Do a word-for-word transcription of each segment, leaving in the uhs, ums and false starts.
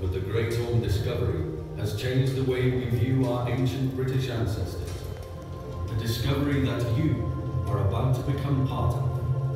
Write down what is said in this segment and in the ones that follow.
but the Great Orme discovery has changed the way we view our ancient British ancestors. A discovery that you are about to become part of.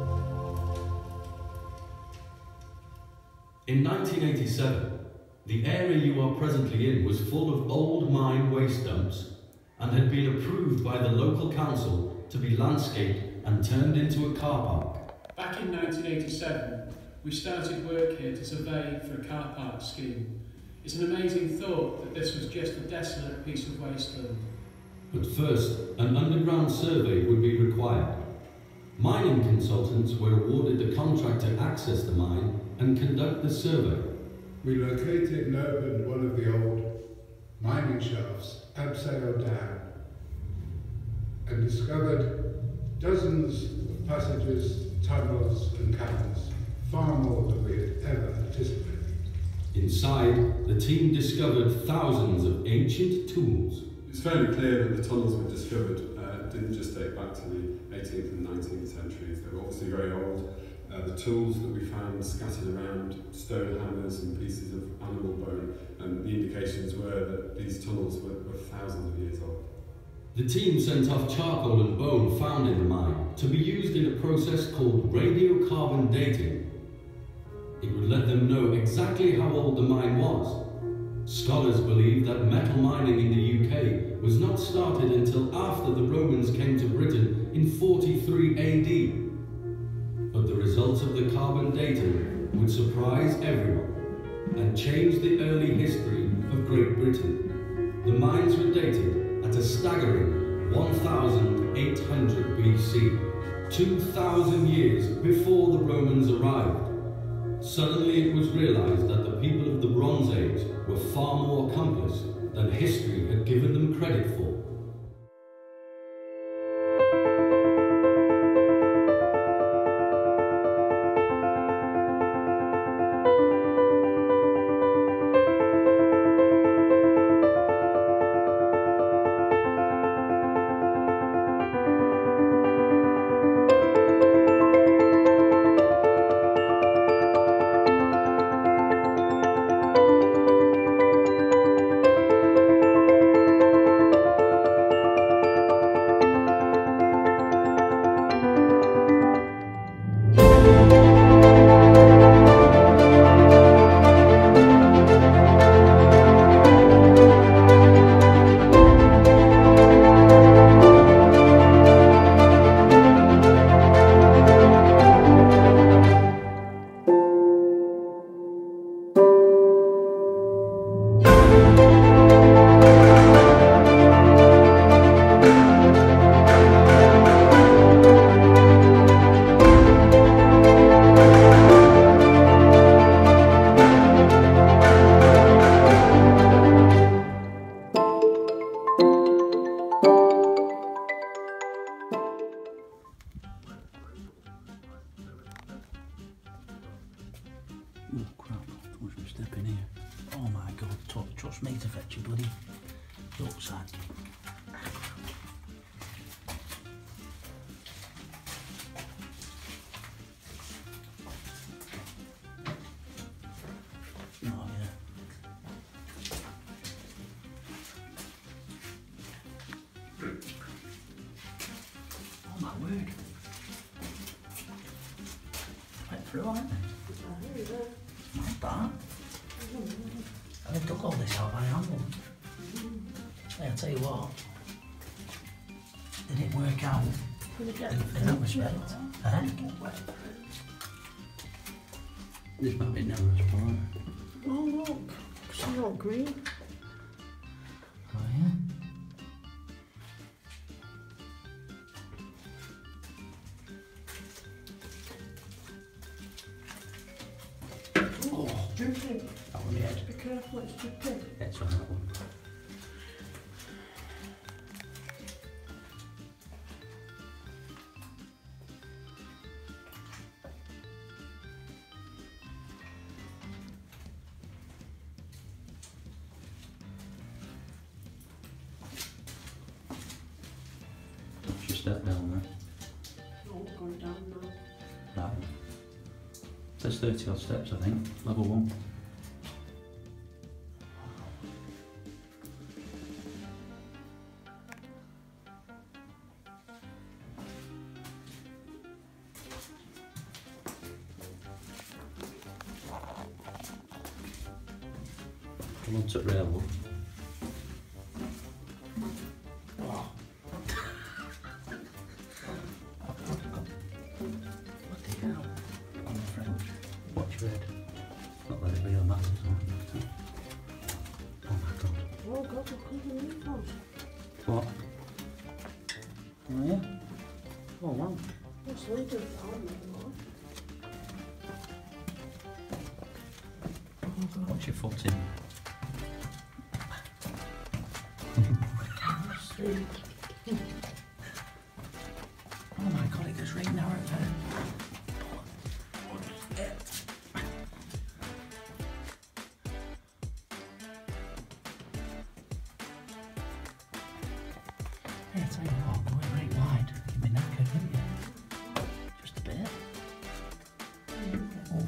In nineteen eighty-seven, the area you are presently in was full of old mine waste dumps and had been approved by the local council to be landscaped and turned into a car park. Back in nineteen eighty-seven, we started work here to survey for a car park scheme. It's an amazing thought that this was just a desolate piece of wasteland. But first, an underground survey would be required. Mining consultants were awarded the contract to access the mine and conduct the survey. We located and opened one of the old mining shafts, abseil down, and discovered dozens of passages, tunnels and caverns, far more than we had ever anticipated. Inside, the team discovered thousands of ancient tools. It's fairly clear that the tunnels we discovered uh, didn't just date back to the eighteenth and nineteenth centuries. They were obviously very old. Uh, the tools that we found scattered around, stone hammers and pieces of animal bone, and the indications were that these tunnels were, were thousands of years old. The team sent off charcoal and bone found in the mine to be used in a process called radiocarbon dating. It would let them know exactly how old the mine was. Scholars believe that metal mining in the U K was not started until after the Romans came to Britain in forty-three A D. But the results of the carbon dating would surprise everyone and change the early history of Great Britain. The mines were dated at a staggering one thousand eight hundred B C, two thousand years before the Romans arrived. Suddenly it was realized that the people of the Bronze Age were far more accomplished than history had given them credit for. Oh crap, watch me step in here. Oh my god, t- trust me to fetch you bloody rucksack. Oh yeah. Oh my word. Went through, haven't they? Not bad. I took all this out by hand. Hey, I'll tell you what, did it work out in, in that respect? Eh? This might be Never's part. Oh look, it's not green. Oh yeah? Oh, Dripping. that one, yeah. Be careful, it's dripping. It's on that one. Just step down there. Oh, it's going down now. Right. There's thirty odd steps, I think. Level one. Come on to rail. Oh. Bloody hell. On the French. Watch your head. Not that it really matters, huh? Oh my god. Oh God, look at the meatballs. What? Oh yeah? Oh wow. What's later? Orme, What's your foot in? Oh my god, it goes right now right there. Hey, I tell you what, going right wide, you'd be knackered, wouldn't you? Just a bit. Oh.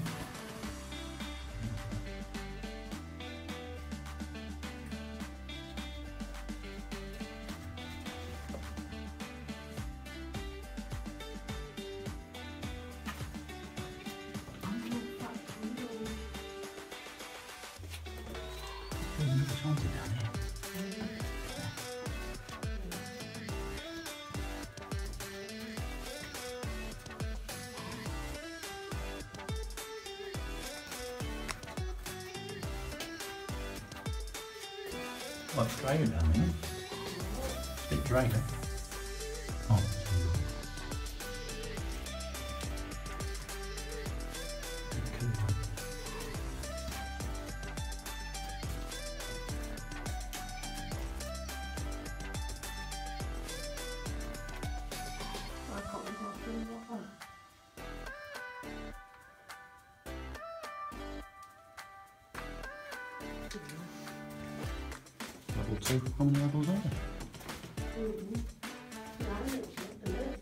There's haunted down here. Well, it's drier down here. It's a bit drier. Oh. I can't remember doing that. Level two. How many levels are there? Mm-hmm. Nine, it's not the lid.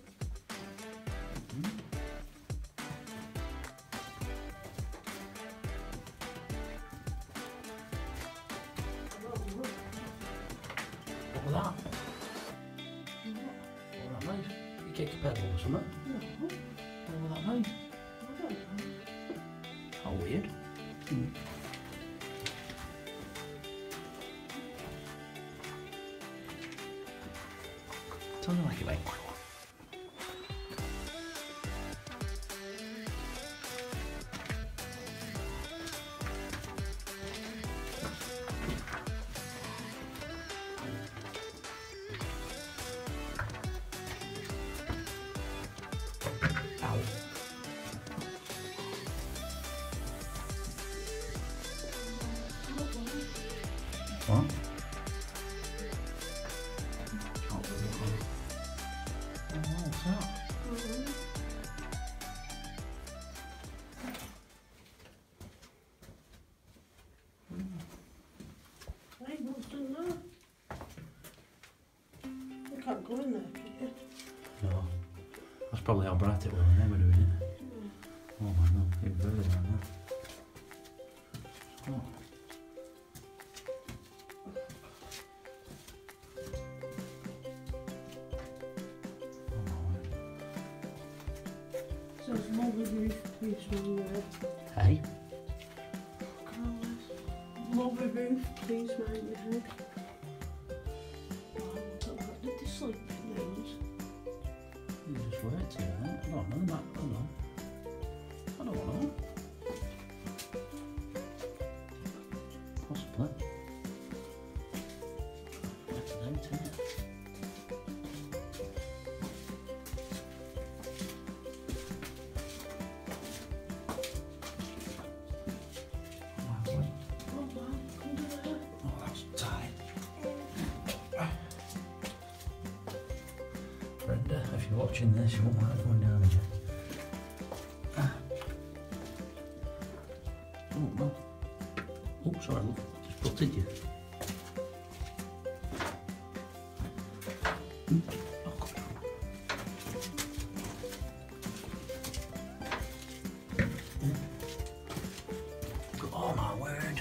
What was that? What was that noise? You kicked a pedal or something? No, What was that noise? I don't know. How weird. Hmm. Sounded like it went. Ow. What? Can't believe it. Oh, what's that? Hey, what's in there? You can't go in there, can you? No. That's probably how bright it was when they were doing it. Oh my god, even further than that. Oh. Oh my word. So it's more of a roof piece on there. Hey? More of a roof piece around your head. Wow, what's that about? Did they sleep in those? You just worked here, I think. I don't know that. I don't know. I don't know. Possibly. That's an out, isn't it? Oh, Oh wow, come to there. oh, that's tight. Brenda, if you're watching this, you won't like going down again. Oh, no. Oh, sorry, love. Just butted you. Hmm. Oh, God. Oh, my word.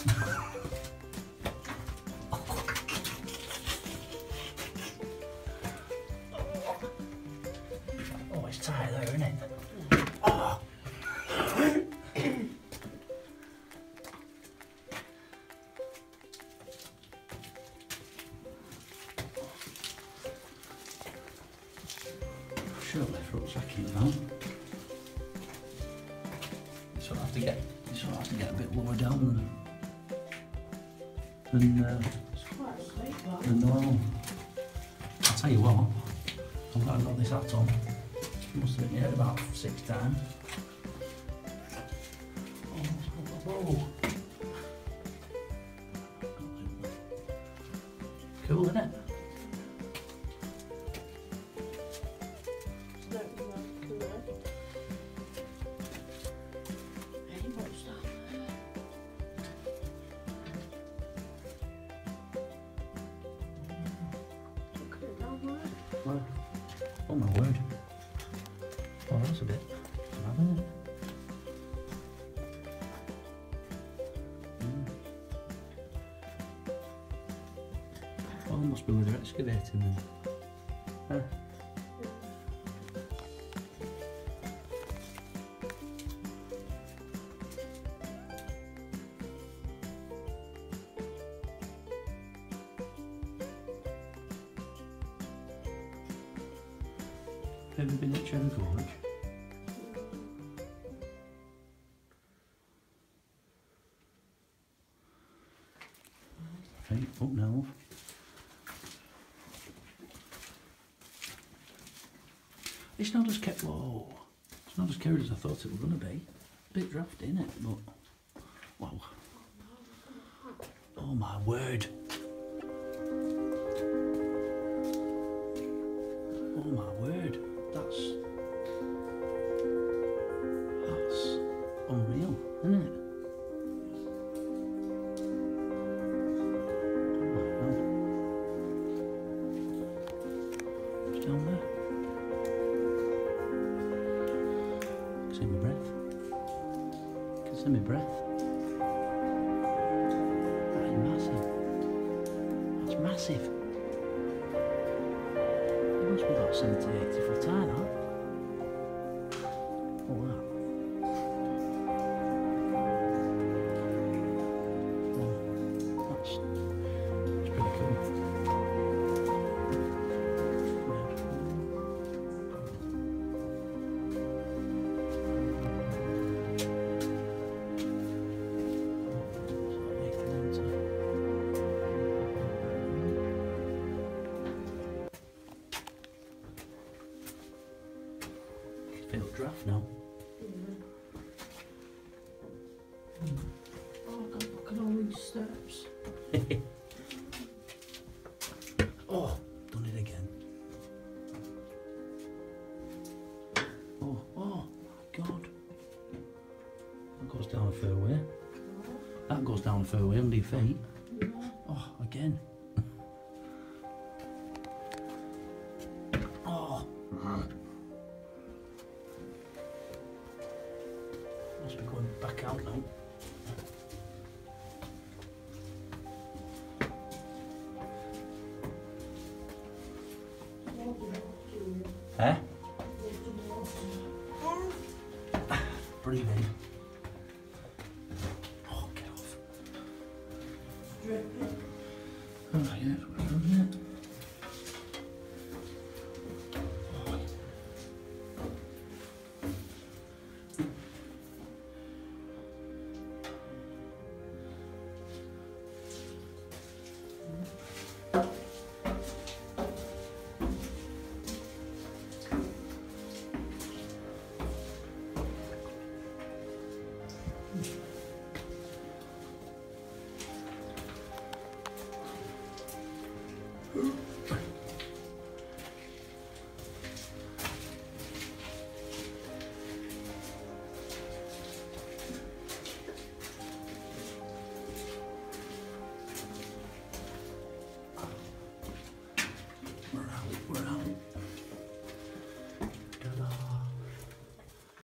Oh, it's tight there, isn't it? Oh. sort of have to get, you sort of have to get a bit lower down than, than, uh, It's quite steep, that. than normal. I'll tell you what, I'm glad I got this hat on. Must have been here about six times. Oh, whoa, whoa. Cool, isn't it? It's not like cool. Hey, what's that there? Look at it down there. Well, oh my word. Oh, that's a bit mad, isn't it? Mm. Oh, must be where they're excavating then. Huh? Have you been at Cherry College? Right, up now. It's not as kept low. It's not as carried as I thought it was going to be. A bit drafty, isn't it? But, wow. Oh my word. Oh my word. That's, that's unreal, isn't it? Oh my God. It's down there. I can see my breath. I can see my breath. That is massive. That's massive. It must be about seventy, eighty foot high, that. Oh, that. Oh, that's, that's pretty cool. Feel draft now. Oh God, look at all these steps. Oh, done it again. Oh, oh my God. That goes down a fair way. That goes down a fair way under your feet. Oh, again. Oh. Must be going back out now. Eh? Breathe in. Oh, get off. Oh, yeah, it's what's wrong with it.